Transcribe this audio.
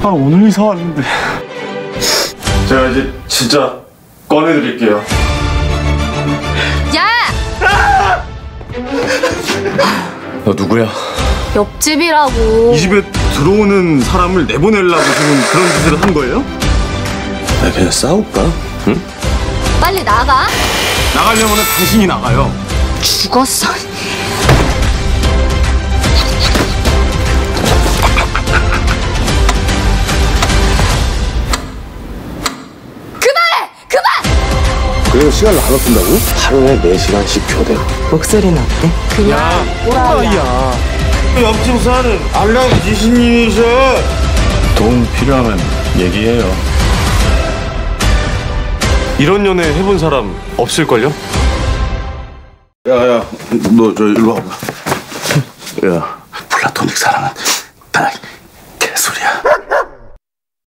아, 오늘 이사 왔는데. 제가 이제 진짜 꺼내드릴게요. 야! 너 누구야? 옆집이라고. 이 집에 들어오는 사람을 내보내려고 지금 그런 짓을 한 거예요? 나 그냥 싸울까? 응? 빨리 나가. 나가려면 당신이 나가요. 죽었어. 그만해! 그만! 그래서 시간을 나눠 쓴다고? 하루에 4시간씩 교대로. 목소리는 어때? 야, 또라이야. 옆집 사는 알랑 지신님이셔. 도움 필요하면 얘기해요. 이런 연애 해본 사람 없을걸요? 야야, 너 저 일로 와봐. 야, 플라토닉 사랑은